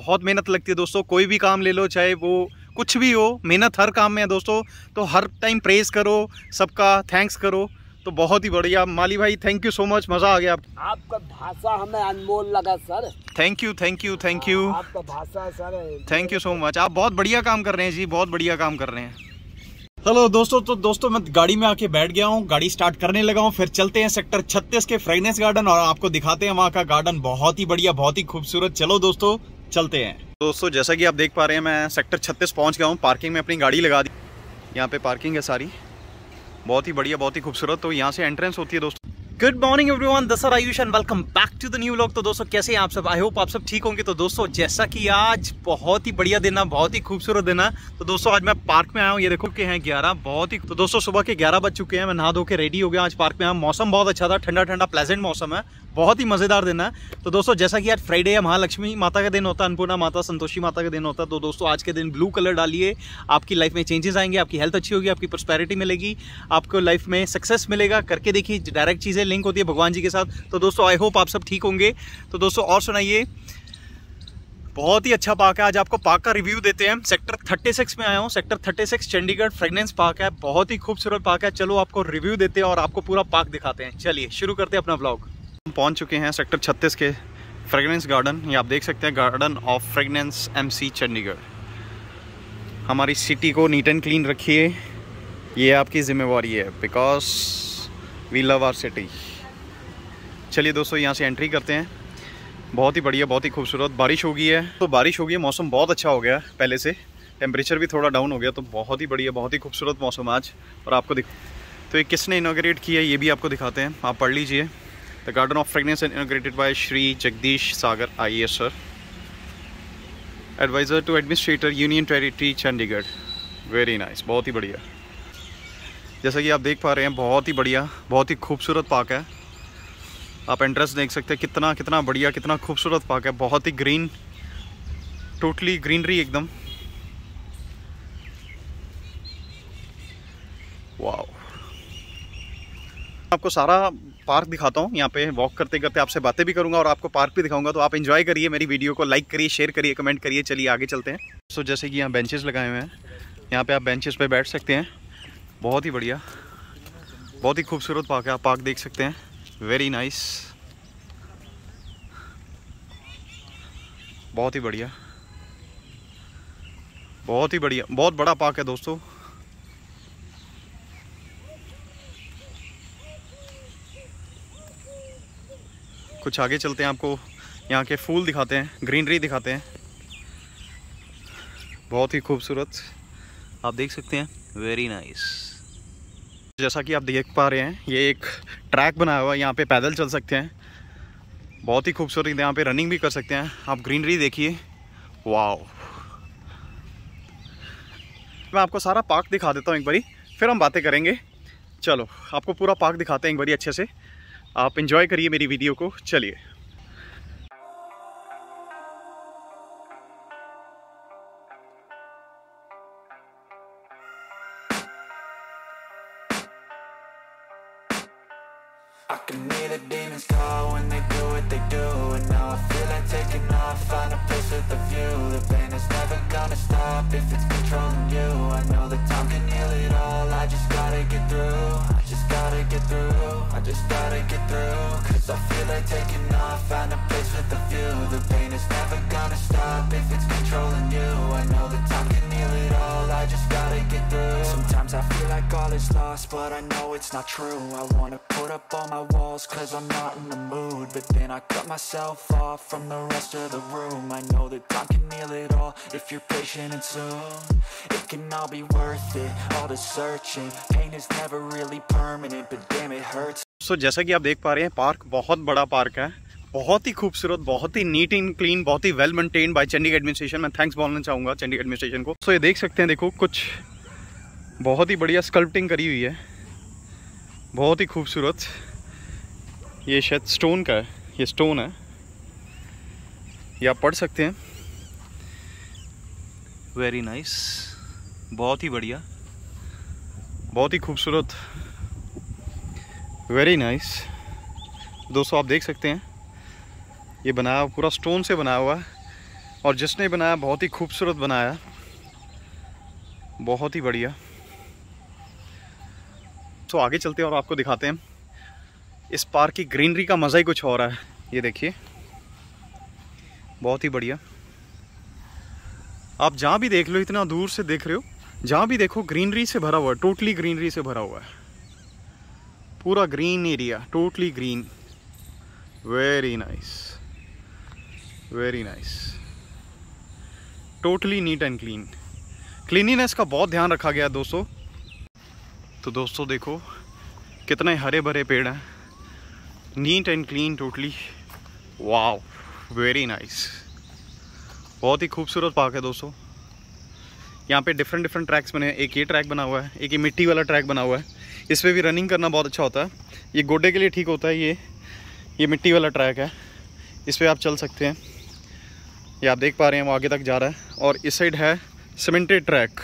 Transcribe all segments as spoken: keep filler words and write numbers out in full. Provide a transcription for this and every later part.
बहुत मेहनत लगती है दोस्तों। कोई भी काम ले लो, चाहे वो कुछ भी हो, मेहनत हर काम में है दोस्तों। तो हर टाइम प्रेज करो, सबका थैंक्स करो। तो बहुत ही बढ़िया माली भाई, थैंक यू सो मच, मज़ा आ गया। आप आपका भाषा हमें अनमोल लगा sir. Thank you thank you thank you आपका भाषा sir, thank you so much. आप बहुत बढ़िया काम कर रहे हैं जी, बहुत बढ़िया काम कर रहे हैं। चलो दोस्तों, तो दोस्तों मैं गाड़ी में आके बैठ गया हूँ, गाड़ी स्टार्ट करने लगा हूँ। फिर चलते हैं सेक्टर छत्तीस के फ्रेगनेंस गार्डन और आपको दिखाते हैं वहाँ का गार्डन। बहुत ही बढ़िया, बहुत ही खूबसूरत। चलो दोस्तों चलते हैं। दोस्तों जैसा कि आप देख पा रहे हैं, मैं सेक्टर छत्तीस पहुँच गया हूँ। पार्किंग में अपनी गाड़ी लगा दी। यहाँ पे पार्किंग है सारी, बहुत ही बढ़िया, बहुत ही खूबसूरत। तो यहाँ से एंट्रेंस होती है दोस्तों। Good morning everyone, this is Ayush and welcome back to the new vlog. तो दोस्तों कैसे हैं आप सब? आई होप आप सब ठीक होंगे। तो दोस्तों जैसा कि आज बहुत ही बढ़िया दिन है, बहुत ही खूबसूरत दिन है। तो दोस्तों आज मैं पार्क में आया हूँ। ये देखो के हैं ग्यारह, बहुत ही। तो दोस्तों सुबह के ग्यारह बज चुके हैं, मैं नहा धो के रेडी हो गया। आज पार्क में आया, मौसम बहुत अच्छा था, ठंडा ठंडा प्लेजेंट मौसम है, बहुत ही मजेदार दिन है। तो दोस्तों जैसा कि आज फ्राइडे है, महालक्ष्मी माता का दिन होता है, अन्नपूर्णा माता, संतोषी माता का दिन होता है। तो दोस्तों आज के दिन ब्लू कलर डालिए, आपकी लाइफ में चेंजेस आएंगे, आपकी हेल्थ अच्छी होगी, आपकी प्रॉस्पेरिटी मिलेगी, आपको लाइफ में सक्सेस मिलेगा। करके देखिए, डायरेक्ट चीजें लिंक होती है भगवान जी के साथ। तो दोस्तों आई होप आप सब ठीक होंगे। तो दोस्तों और सुनाइए, बहुत ही अच्छा पार्क है। आज आपको पार्क का रिव्यू देते हैं। सेक्टर छत्तीस में आया हूँ, सेक्टर छत्तीस चंडीगढ़ फ्रेगनेंस पार्क है, बहुत ही खूबसूरत पार्क है। चलो आपको रिव्यू देते हैं और आपको पूरा पार्क दिखाते हैं। चलिए शुरू करते हैं अपना व्लॉग। हम पहुंच चुके हैं सेक्टर छत्तीस के फ्रेगनेंस गार्डन। ये आप देख सकते हैं, garden of fragrance MC Chandigarh. हमारी सिटी को नीट एंड क्लीन रखिए, ये आपकी जिम्मेवारी है, because we love our city. चलिए दोस्तों यहाँ से एंट्री करते हैं। बहुत ही बढ़िया, बहुत ही खूबसूरत। बारिश हो गई है, तो बारिश हो गई है, मौसम बहुत अच्छा हो गया पहले से, टेम्परेचर भी थोड़ा डाउन हो गया। तो बहुत ही बढ़िया, बहुत ही खूबसूरत मौसम आज। और आपको दिख तो ये किसने इनॉग्रेट किया है ये भी आपको दिखाते हैं, आप पढ़ लीजिए। The garden of fragrance inaugurated by Shri Jagdish Sagar I A S sir, adviser to administrator union territory Chandigarh. Very nice, बहुत ही बढ़िया। जैसा कि आप देख पा रहे हैं, बहुत ही बढ़िया, बहुत ही खूबसूरत पार्क है। आप एंट्रेंस देख सकते हैं, कितना कितना बढ़िया, कितना खूबसूरत पार्क है। बहुत ही ग्रीन, टोटली ग्रीनरी एकदम। वाओ, आपको सारा पार्क दिखाता हूँ। यहाँ पे वॉक करते करते आपसे बातें भी करूँगा और आपको पार्क भी दिखाऊंगा। तो आप एंजॉय करिए, मेरी वीडियो को लाइक करिए, शेयर करिए, कमेंट करिए। चलिए आगे चलते हैं। सो जैसे कि यहाँ बेंचेस लगाए हुए हैं, यहाँ पे आप बेंचेस पे बैठ सकते हैं। बहुत ही बढ़िया, बहुत ही खूबसूरत पार्क है। आप पार्क देख सकते हैं, वेरी नाइस, बहुत ही बढ़िया, बहुत ही बढ़िया, बहुत बड़ा पार्क है दोस्तों। कुछ आगे चलते हैं, आपको यहाँ के फूल दिखाते हैं, ग्रीनरी दिखाते हैं। बहुत ही खूबसूरत, आप देख सकते हैं, वेरी नाइस। जैसा कि आप देख पा रहे हैं, ये एक ट्रैक बनाया हुआ है, यहाँ पे पैदल चल सकते हैं। बहुत ही खूबसूरत, यहाँ पे रनिंग भी कर सकते हैं। आप ग्रीनरी देखिए, वाओ। मैं आपको सारा पार्क दिखा देता हूँ एक बारी, फिर हम बातें करेंगे। चलो आपको पूरा पार्क दिखाते हैं एक बारी अच्छे से। आप एंजॉय करिए मेरी वीडियो को। चलिए I can hear the demons call when they do what they do, and now I feel like taking off, find a place with a view. The pain is never gonna stop if it's controlling you. I know that time can heal it all, I just gotta get through. I just gotta get through, I just gotta get through. Cause I feel like taking off, find a place with a view. The pain is never gonna stop if it's controlling you. I know that time can heal it all, I just gotta get through. Sometimes I feel like all is lost, but I know it's not true. I wanna put up all my walls cause I'm not in the mood, but then I cut myself off from the rest of the room. I know that time can heal it all if you're patient, and soon it can all be worth it, all the searching. Pain is never really permanent, but damn it hurts. So so, जैसा कि आप देख पा रहे हैं, park बहुत बड़ा park है, बहुत ही खूबसूरत, बहुत ही नीट एंड क्लीन, बहुत ही well maintained by Chandigarh administration. मैं थैंक्स बोलना चाहूँगा चंडीगढ़ एडमिनिस्ट्रेशन को। सो so, ये देख सकते हैं, देखो कुछ बहुत ही बढ़िया स्कल्पटिंग करी हुई है, बहुत ही खूबसूरत। ये शायद स्टोन का है, ये स्टोन है, ये आप पढ़ सकते हैं। वेरी नाइस, बहुत ही बढ़िया, बहुत ही खूबसूरत, वेरी नाइस। दोस्तों आप देख सकते हैं, ये बनाया पूरा स्टोन से बनाया हुआ है। और जिसने बनाया बहुत ही खूबसूरत बनाया, बहुत ही बढ़िया। तो आगे चलते हैं और आपको दिखाते हैं इस पार्क की ग्रीनरी का मज़ा ही कुछ और है। ये देखिए बहुत ही बढ़िया। आप जहाँ भी देख लो, इतना दूर से देख रहे हो, जहाँ भी देखो ग्रीनरी से भरा हुआ है, टोटली ग्रीनरी से भरा हुआ है, पूरा green area, totally green. Very nice, very nice, totally neat and clean. Cleanliness का बहुत ध्यान रखा गया है दोस्तों। तो दोस्तों देखो कितने हरे भरे पेड़ हैं, neat and clean totally. Wow, very nice, बहुत ही खूबसूरत पार्क है दोस्तों। यहाँ पे डिफरेंट डिफरेंट ट्रैक्स बने हैं। एक ये ट्रैक बना हुआ है, एक ये मिट्टी वाला ट्रैक बना हुआ है। इस पर भी रनिंग करना बहुत अच्छा होता है, ये गोडे के लिए ठीक होता है। ये ये मिट्टी वाला ट्रैक है, इस पर आप चल सकते हैं। ये आप देख पा रहे हैं वो आगे तक जा रहा है। और इस साइड है सीमेंटेड ट्रैक,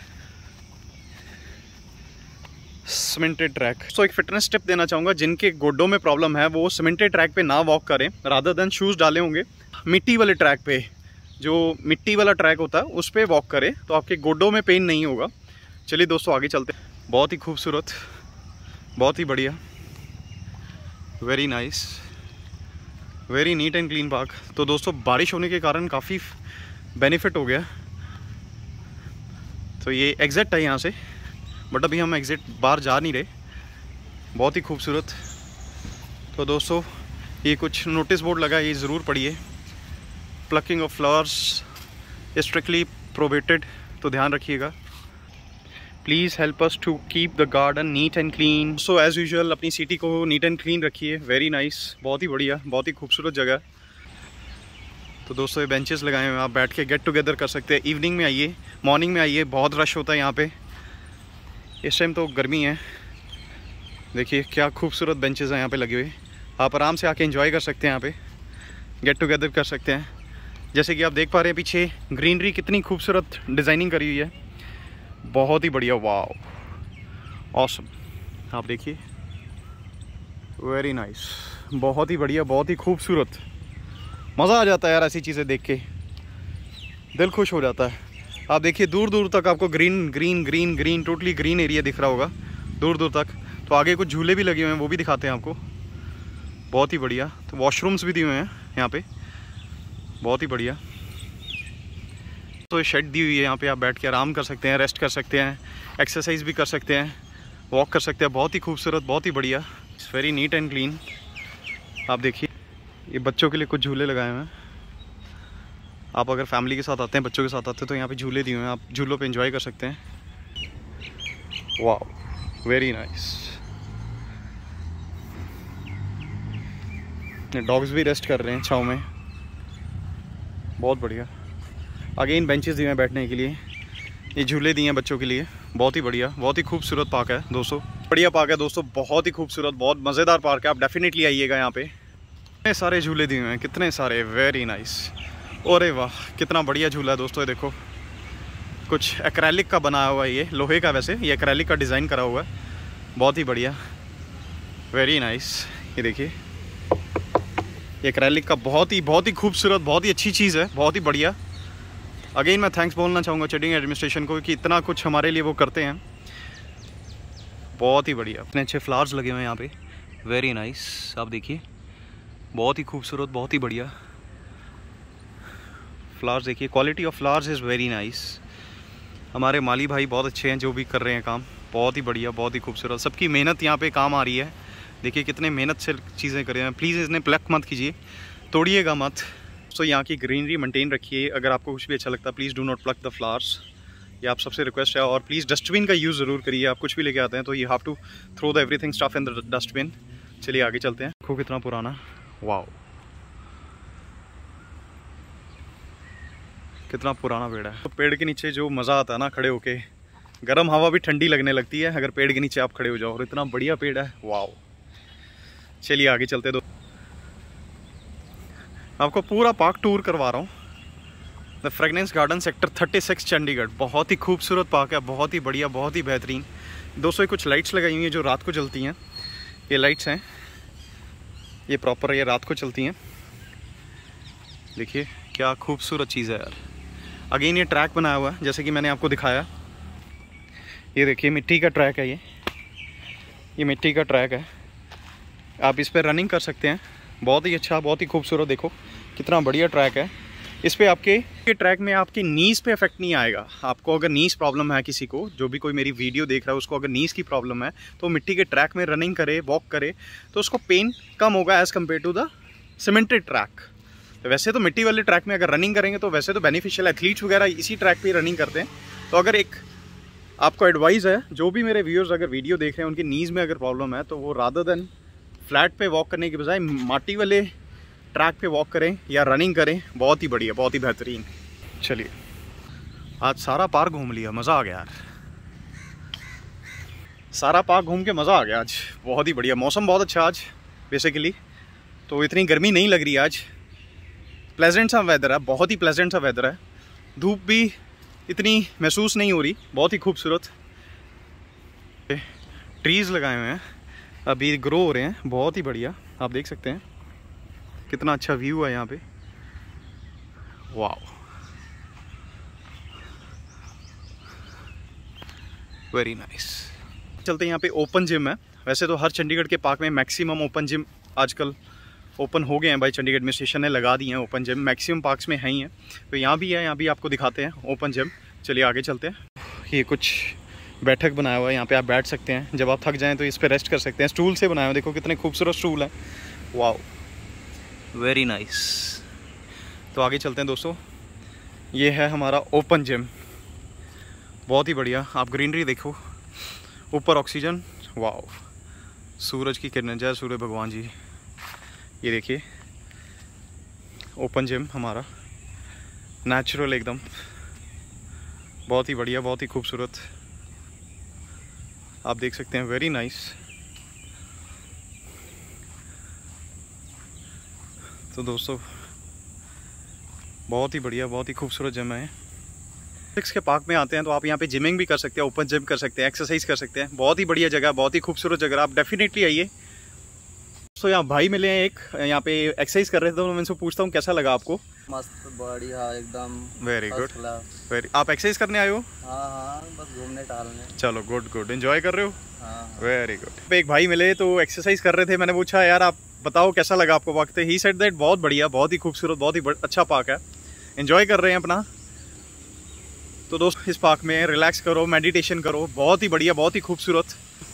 सीमेंटेड ट्रैक। तो एक फिटनेस टिप देना चाहूँगा, जिनके गोड्डों में प्रॉब्लम है वो सीमेंटेड ट्रैक पे ना वॉक करें, रादर देन शूज़ डाले होंगे मिट्टी वाले ट्रैक पे, जो मिट्टी वाला ट्रैक होता है उस पर वॉक करें तो आपके गोड्डों में पेन नहीं होगा। चलिए दोस्तों आगे चलते हैं। बहुत ही खूबसूरत, बहुत ही बढ़िया, very nice, very neat and clean park. तो दोस्तों बारिश होने के कारण काफ़ी बेनिफिट हो गया। तो ये एग्ज़िट है यहाँ से, बट अभी हम एग्ज़िट बाहर जा नहीं रहे। बहुत ही खूबसूरत। तो दोस्तों ये कुछ नोटिस बोर्ड लगा है, ये ज़रूर पढ़िए। Plucking of flowers strictly prohibited, तो ध्यान रखिएगा। Please help us to keep the garden neat and clean. So as usual अपनी सिटी को नीट एंड क्लीन रखिए। वेरी नाइस, बहुत ही बढ़िया, बहुत ही खूबसूरत जगह। तो दोस्तों ये बेंचेस लगाए हुए हैं, आप बैठ के गेट टुगेदर कर सकते हैं। इवनिंग में आइए, मॉर्निंग में आइए, बहुत रश होता है यहाँ पे। इस टाइम तो गर्मी है। देखिए क्या खूबसूरत बेंचेस हैं यहाँ पे लगे हुए, आप आराम से आके एंजॉय कर सकते हैं, यहाँ पे गेट टुगेदर कर सकते हैं। जैसे कि आप देख पा रहे हैं पीछे ग्रीनरी कितनी खूबसूरत डिज़ाइनिंग करी हुई है, बहुत ही बढ़िया। Wow, awesome. आप देखिए, वेरी नाइस, बहुत ही बढ़िया, बहुत ही खूबसूरत। मज़ा आ जाता है यार ऐसी चीज़ें देख के, दिल खुश हो जाता है। आप देखिए दूर दूर तक आपको green green green green totally green area दिख रहा होगा दूर दूर तक। तो आगे कुछ झूले भी लगे हुए हैं, वो भी दिखाते हैं आपको। बहुत ही बढ़िया। तो वॉशरूम्स भी दिए हुए हैं यहाँ पे, बहुत ही बढ़िया। तो शेड दी हुई है, यहाँ पे आप बैठ के आराम कर सकते हैं, रेस्ट कर सकते हैं, एक्सरसाइज भी कर सकते हैं, वॉक कर सकते हैं। बहुत ही खूबसूरत, बहुत ही बढ़िया, it's very neat and clean. आप देखिए ये बच्चों के लिए कुछ झूले लगाए हुए हैं। आप अगर फैमिली के साथ आते हैं, बच्चों के साथ आते हैं, तो यहाँ पे झूले दिए हुए हैं, आप झूलों पे एंजॉय कर सकते हैं। वाह, वेरी नाइस। डॉग्स भी रेस्ट कर रहे हैं छाँव में, बहुत बढ़िया। अगेन बेंचेस दिए हैं बैठने के लिए, ये झूले दिए हैं बच्चों के लिए। बहुत ही बढ़िया, बहुत ही खूबसूरत पार्क है दोस्तों, बढ़िया पार्क है दोस्तों, बहुत ही खूबसूरत, बहुत मज़ेदार पार्क है। आप डेफिनेटली आइएगा यहाँ पे। कितने सारे झूले दिए हुए हैं, कितने सारे, वेरी नाइस। अरे वाह, कितना बढ़िया झूला है दोस्तों। ये देखो कुछ एक्रेलिक का बनाया हुआ है, ये लोहे का, वैसे ये एक्रेलिक का डिज़ाइन करा हुआ है, बहुत ही बढ़िया, वेरी नाइस। ये देखिए ये एक्रेलिक का बहुत ही बहुत ही खूबसूरत, बहुत ही अच्छी चीज़ है, बहुत ही बढ़िया। अगेन मैं थैंक्स बोलना चाहूँगा चेडिंग एडमिनिस्ट्रेशन को कि इतना कुछ हमारे लिए वो करते हैं, बहुत ही बढ़िया। इतने अच्छे फ्लावर्स लगे हुए हैं यहाँ पे, वेरी नाइस। आप देखिए बहुत ही खूबसूरत, बहुत ही बढ़िया फ्लावर्स। देखिए quality of flowers is very nice. हमारे माली भाई बहुत अच्छे हैं जो भी कर रहे हैं काम, बहुत ही बढ़िया, बहुत ही खूबसूरत। सबकी मेहनत यहाँ पे काम आ रही है। देखिए कितने मेहनत से चीज़ें कर रहे हैं। प्लीज़ इसने प्लक मत कीजिए, तोड़िएगा मत। सो यहाँ की ग्रीनरी मेंटेन रखिए। अगर आपको कुछ भी अच्छा लगता है please do not pluck the flowers, ये आप सबसे रिक्वेस्ट है। और प्लीज़ डस्टबिन का यूज़ ज़रूर करिए। आप कुछ भी लेके आते हैं तो you have to throw the everything stuff in the dustbin. चलिए आगे चलते हैं। देखो कितना पुराना, वाओ कितना पुराना पेड़ है। तो पेड़ के नीचे जो मज़ा आता है ना खड़े होके, गर्म हवा भी ठंडी लगने लगती है अगर पेड़ के नीचे आप खड़े हो जाओ। और इतना बढ़िया पेड़ है, वाओ। चलिए आगे चलते दो, आपको पूरा पार्क टूर करवा रहा हूँ। The fragrance garden sector thirty six Chandigarh, बहुत ही खूबसूरत पार्क है, बहुत ही बढ़िया, बहुत ही बेहतरीन। दोस्तों ये कुछ लाइट्स लगाई हुई हैं जो रात को जलती हैं। ये लाइट्स हैं, ये प्रॉपर ये रात को चलती हैं। देखिए क्या खूबसूरत चीज़ है यार। अगेन ये ट्रैक बनाया हुआ है जैसे कि मैंने आपको दिखाया। ये देखिए मिट्टी का ट्रैक है, ये ये मिट्टी का ट्रैक है। आप इस पर रनिंग कर सकते हैं, बहुत ही अच्छा, बहुत ही खूबसूरत। देखो कितना बढ़िया ट्रैक है। इस पे आपके ये ट्रैक में आपकी नीज़ पे इफेक्ट नहीं आएगा। आपको अगर नीज़ प्रॉब्लम है, किसी को, जो भी कोई मेरी वीडियो देख रहा है उसको अगर नीज़ की प्रॉब्लम है, तो मिट्टी के ट्रैक में रनिंग करे, वॉक करे, तो उसको पेन कम होगा as compare to the cemented track. तो वैसे तो मिट्टी वाले ट्रैक में अगर रनिंग करेंगे तो वैसे तो बेनिफिशियल, एथलीट्स वगैरह इसी ट्रैक पर रनिंग करते हैं। तो अगर एक आपको एडवाइस है, जो भी मेरे व्यूअर्स अगर वीडियो देख रहे हैं उनकी नीज़ में अगर प्रॉब्लम है, तो वो रादर देन फ्लैट पे वॉक करने के बजाय माटी वाले ट्रैक पे वॉक करें या रनिंग करें। बहुत ही बढ़िया, बहुत ही बेहतरीन। चलिए आज सारा पार्क घूम लिया, मज़ा आ गया यार। सारा पार्क घूम के मज़ा आ गया आज, बहुत ही बढ़िया। मौसम बहुत अच्छा आज बेसिकली, तो इतनी गर्मी नहीं लग रही आज। प्लेजेंट सा वेदर है, बहुत ही प्लेजेंट सा वेदर है। धूप भी इतनी महसूस नहीं हो रही, बहुत ही खूबसूरत। ट्रीज़ लगाए हुए हैं, अभी ग्रो हो रहे हैं, बहुत ही बढ़िया। आप देख सकते हैं कितना अच्छा व्यू है यहाँ पे, वाह। Very nice. चलते हैं, यहाँ पे ओपन जिम है। वैसे तो हर चंडीगढ़ के पार्क में मैक्सिमम ओपन जिम आजकल ओपन हो गए हैं भाई। चंडीगढ़ एडमिनिस्ट्रेशन ने लगा दिए हैं ओपन जिम, मैक्सिमम पार्क्स में है ही है। तो यहाँ भी है, यहाँ भी आपको दिखाते हैं ओपन जिम। चलिए आगे चलते हैं। ये कुछ बैठक बनाया हुआ है, यहाँ पे आप बैठ सकते हैं। जब आप थक जाएं तो इस पे रेस्ट कर सकते हैं। स्टूल से बनाया हुआ, देखो कितने खूबसूरत स्टूल है, वाह, वेरी नाइस। तो आगे चलते हैं दोस्तों। ये है हमारा ओपन जिम, बहुत ही बढ़िया। आप ग्रीनरी देखो, ऊपर ऑक्सीजन, वाह, सूरज की किरणें, जय सूर्य भगवान जी। ये देखिए ओपन जिम हमारा, नेचुरल एकदम, बहुत ही बढ़िया, बहुत ही खूबसूरत। आप देख सकते हैं, वेरी नाइस। तो दोस्तों बहुत ही बढ़िया, बहुत ही खूबसूरत जिम है। सिक्स के पार्क में आते हैं तो आप यहाँ पे जिमिंग भी कर सकते हैं, ओपन जिम कर सकते हैं, एक्सरसाइज कर सकते हैं। बहुत ही बढ़िया जगह, बहुत ही खूबसूरत जगह, आप डेफिनेटली आइए। तो यहाँ भाई मिले हैं एक, यहाँ पे एक्सरसाइज कर रहे थे, तो मैं इनसे पूछता हूँ कैसा लगा आपको। मस्त, बढ़िया एकदम, वेरी गुड, वेरी। आप एक्सरसाइज करने आए हो? हाँ हाँ, बस घूमने टहलने। चलो गुड गुड, एंजॉय कर रहे हो? हाँ, वेरी गुड। एक भाई मिले तो एक्सरसाइज कर रहे थे, मैंने पूछा यार आप बताओ कैसा लगा आपको पार्क। ही सेड दैट बहुत बढ़िया, बहुत ही खूबसूरत, बहुत ही अच्छा पार्क है, एंजॉय कर रहे हैं अपना। तो दोस्त इस पार्क में रिलैक्स करो, मेडिटेशन करो, बहुत ही बढ़िया, बहुत ही खूबसूरत।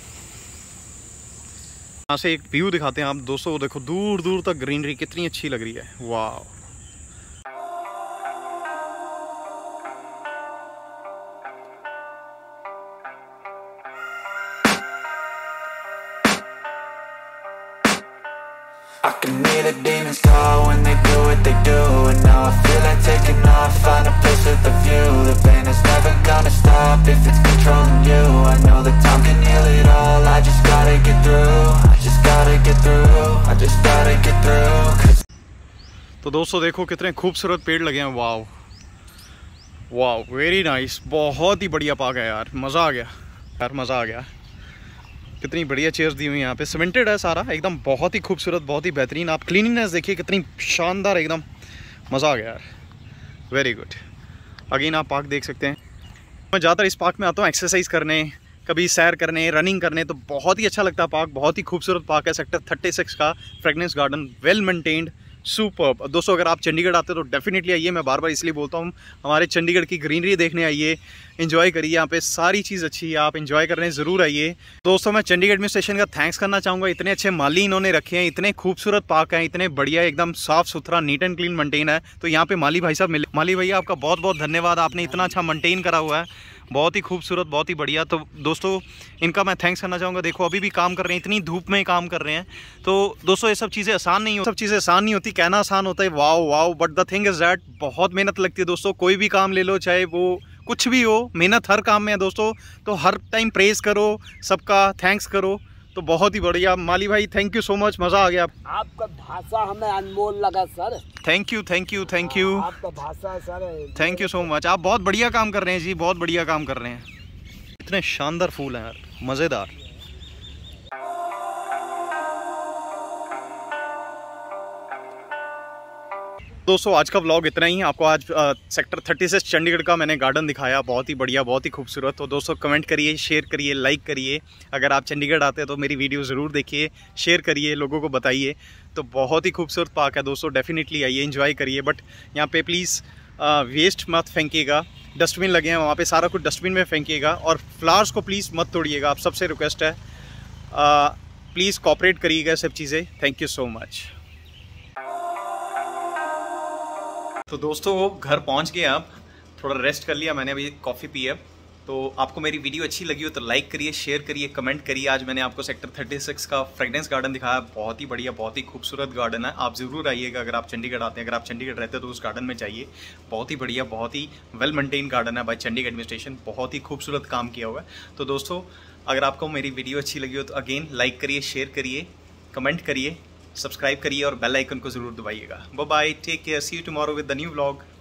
यहाँ से एक व्यू दिखाते हैं आप दोस्तों, देखो दूर दूर तक ग्रीनरी कितनी अच्छी लग रही है, वाह। I can hear the demons call when they do what they do, and now I feel like taking off, find a place with a view. The pain is never gonna stop if it's controlling you. I know that time can heal it all, I just gotta get through. I just gotta get through, I just gotta get through. Cause... तो दोस्तों देखो कितने खूबसूरत पेड़ लगे हैं, वाव वाव, very nice. बहुत ही बढ़िया पार्क है यार, मज़ा आ गया यार, मज़ा आ गया। कितनी बढ़िया चेयर्स दी हुई हैं यहाँ पे, सीमेंटेड है सारा एकदम, बहुत ही खूबसूरत, बहुत ही बेहतरीन। आप क्लीनिनेस देखिए कितनी शानदार, एकदम मज़ा आ गया यार, वेरी गुड। अगेन आप पार्क देख सकते हैं। मैं ज़्यादातर इस पार्क में आता हूँ एक्सरसाइज करने, कभी सैर करने, रनिंग करने, तो बहुत ही अच्छा लगता है पार्क। बहुत ही खूबसूरत पार्क है, सेक्टर थर्टी सिक्स का fragrance garden, well maintained, superb. दोस्तों अगर आप चंडीगढ़ आते हो तो डेफिनेटली आइए, मैं बार बार इसलिए बोलता हूँ, हमारे चंडीगढ़ की ग्रीनरी देखने आइए, एंजॉय करिए। यहाँ पे सारी चीज़ अच्छी है, आप एंजॉय करने ज़रूर आइए। दोस्तों मैं चंडीगढ़ एडमिनिस्ट्रेशन का थैंक्स करना चाहूँगा, इतने अच्छे माली इन्होंने रखे हैं, इतने खूबसूरत पार्क हैं, इतने बढ़िया, एकदम साफ़ सुथरा, नीट एंड क्लीन मेंटेन है। तो यहाँ पे माली भाई साहब मिले, माली भैया आपका बहुत बहुत धन्यवाद, आपने इतना अच्छा मेंटेन करा हुआ है, बहुत ही खूबसूरत, बहुत ही बढ़िया। तो दोस्तों इनका मैं थैंक्स करना चाहूँगा। देखो अभी भी काम कर रहे हैं, इतनी धूप में काम कर रहे हैं। तो दोस्तों ये सब चीज़ें आसान नहीं हो, सब चीज़ें आसान नहीं होती, कहना आसान होता है wow wow, but the thing is that बहुत मेहनत लगती है दोस्तों। कोई भी काम ले लो, चाहे वो कुछ भी हो, मेहनत हर काम में है दोस्तों। तो हर टाइम प्रेज़ करो, सबका थैंक्स करो। तो बहुत ही बढ़िया माली भाई, थैंक यू सो मच, मज़ा आ गया। आपका भाषा हमें अनमोल लगा sir. Thank you thank you thank you आपका भाषा sir, thank you so much. आप बहुत बढ़िया काम कर रहे हैं जी, बहुत बढ़िया काम कर रहे हैं। इतने शानदार फूल हैं यार, मज़ेदार। दोस्तों आज का व्लॉग इतना ही। आपको आज आ, सेक्टर थर्टी सिक्स चंडीगढ़ का मैंने गार्डन दिखाया, बहुत ही बढ़िया, बहुत ही खूबसूरत। तो दोस्तों कमेंट करिए, शेयर करिए, लाइक करिए। अगर आप चंडीगढ़ आते हैं तो मेरी वीडियो ज़रूर देखिए, शेयर करिए, लोगों को बताइए। तो बहुत ही खूबसूरत पार्क है दोस्तों, डेफिनेटली आइए, एंजॉय करिए। बट यहाँ पे प्लीज़ वेस्ट मत फेंकिएगा, डस्टबिन लगे हैं वहाँ पे, सारा कुछ डस्टबिन में फेंकिएगा। और फ्लावर्स को प्लीज़ मत तोड़िएगा, आप सबसे रिक्वेस्ट है, प्लीज़ कॉपरेट करिएगा सब चीज़ें। Thank you so much. तो दोस्तों घर पहुंच गए, आप थोड़ा रेस्ट कर लिया मैंने, अभी कॉफ़ी पी है। तो आपको मेरी वीडियो अच्छी लगी हो तो लाइक करिए, शेयर करिए, कमेंट करिए। आज मैंने आपको सेक्टर थर्टी सिक्स का फ्रेगनेंस गार्डन दिखाया, बहुत ही बढ़िया, बहुत ही खूबसूरत गार्डन है। आप ज़रूर आइएगा अगर आप चंडीगढ़ आते हैं। अगर आप चंडीगढ़ रहते हैं तो उस गार्डन में जाइए, बहुत ही बढ़िया, बहुत ही वेल मेंटेन गार्डन है बाय चंडीगढ़ एडमिनिस्ट्रेशन, बहुत ही खूबसूरत काम किया हुआ है। तो दोस्तों अगर आपको मेरी वीडियो अच्छी लगी हो तो अगेन लाइक करिए, शेयर करिए, कमेंट करिए, सब्सक्राइब करिए और बेल आइकन को जरूर दबाइएगा। Bye bye, take care, see you tomorrow with the new vlog.